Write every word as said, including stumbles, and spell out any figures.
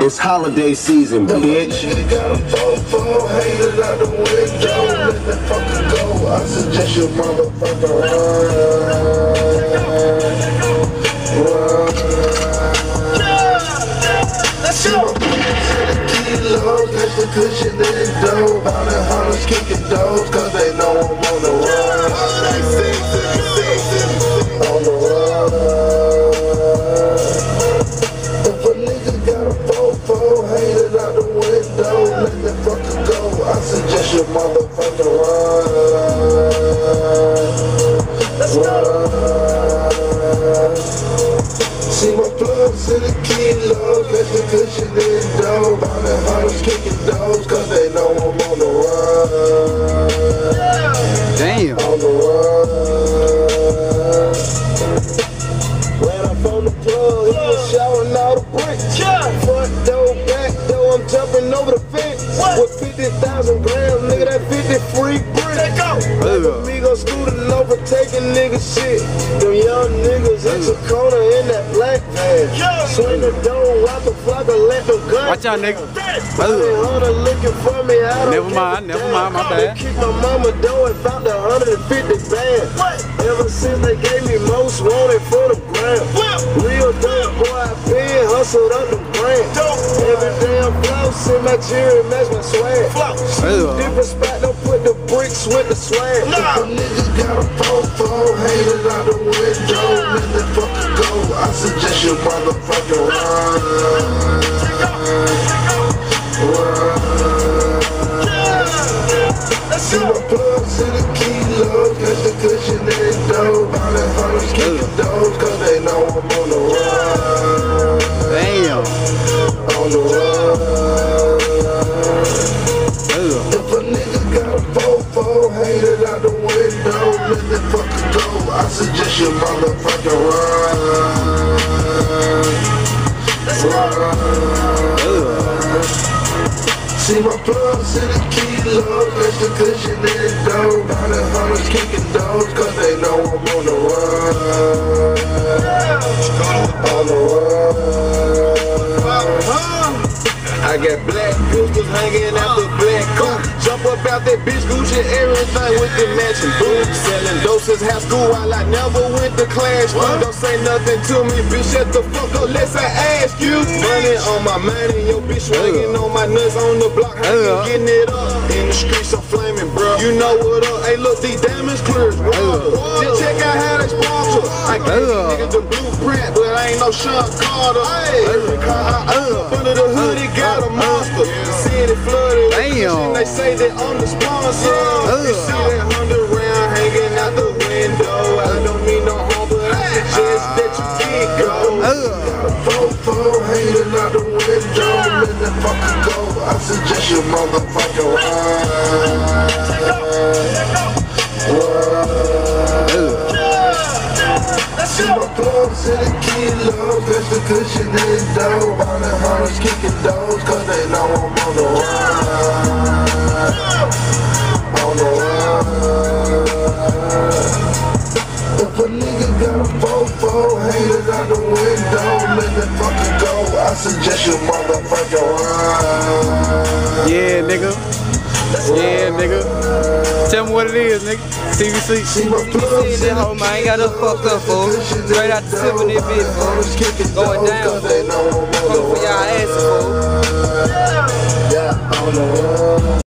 It's holiday season, bitch. Got a fofo, haters out the window. Let the fucker go. I suggest you motherfucker run. Run. See my friends in the kilos, catch the cushion in the dough. Bout and hunters kicking doors, cause they know I'm on the run. On the run. If a nigga got a fofo, haters out the window, let the fucker go. I suggest you motherfucker run. Run. See my plugs in the kilos, catch the cushion in the dough. Bout and hunters kicking doors, cause they know I'm on the run. Damn. On the run. Ran up on the plug, he was showering all the bricks. Front door, back door, I'm jumping over the fence. With fifty thousand grams, nigga, that fifty free bricks. Like amigo scooting over, taking nigga shit. Them young niggas hit the corner in that black van. Swing the door, walk the flock, and let them guns. Watch out, nigga. Hunter looking for me, I don't Never mind, never mind, my bad. Kicked my mama door and found the one hundred fifty band. Ever since they gave me most wanted for the gram. Real dope boy, I been hustled up the brand. Every day I'm flossing, my jewelry match my swag. Different spot, don't put the bricks with the swag. If a nigga got a fofo, haters out the window, let the fucker go. I suggest you motherfucker run. Run. See my plugs in the kilos, catch the cushion in the dough. Bout and hunters kicking doors, cause they know I'm on the run. Damn. On the run. If a nigga got a fofo, haters out the window, let the fucker go. I suggest you motherfucker run. Run. See my plugs in the kilos, catch the cushion in the dough. Bout and hunters kicking doors, cause they know I'm on the run. On the run. I got black pistols hanging out the black car. Jump up out that bitch Gucci, everything with the matching boots. Selling doses, high school while I never went to class. Don't say nothing to me, bitch, shut the fuck up, unless I ask you. Money on my money, your bitch swinging on my nuts on the block, hanging, getting it up. In the streets I'm flaming, bro. You know what up? Hey, look, these diamonds clear as water. Just check out how they sparkle. I gave these niggas the blueprint, but I ain't no Sean Carter. Hey, every car I up under the hood, it got a monster. The city flooded. Damn. They say that I'm the sponsor. You see that hundred round hanging out the window. I don't mean no harm, but I suggest that you get go. Got a fofo hanging out the window. Let the fucker go. I suggest you motherfucker run. Run. See my plugs in the kilos, catch the cushion in the dough. Bout and hunters kicking doors, cause they know I'm on the run. On the run. If a nigga got a fofo, haters out the window, let the fucker go. I suggest you motherfucker run. Yeah, nigga. Yeah, nigga. Tell me what it is, nigga. C V C. See my plugs in that hoe, man. Ain't got no fucked up, fool. Straight out the tip of this bitch, fool. Going down, fool. Coming for y'all asses, fool. Yeah, on the